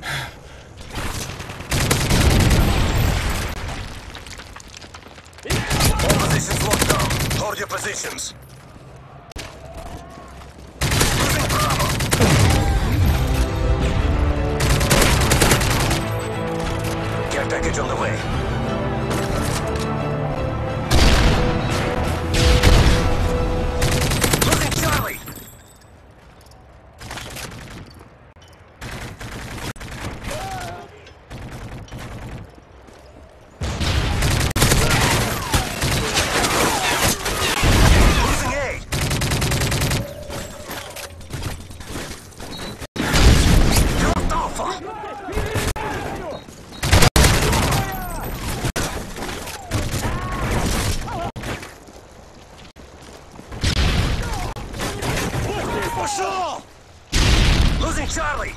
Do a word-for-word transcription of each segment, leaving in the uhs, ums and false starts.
All positions locked down. Hold your positions. Losing Bravo. Care package on the way. Losing Charlie. Пошел! Losing Charlie!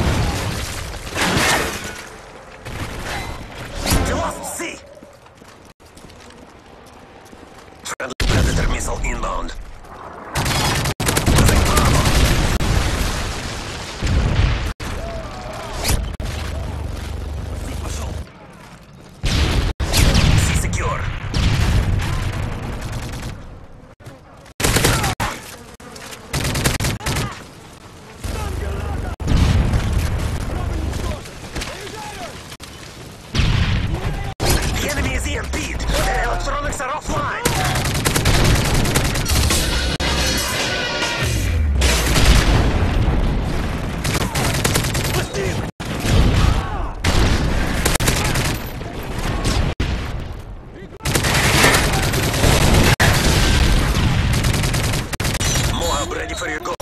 You lost C! Friendly Predator missile inbound. Losing Bravo! C пошел! C secure! Impede. The electronics are offline. Moab ready for your go.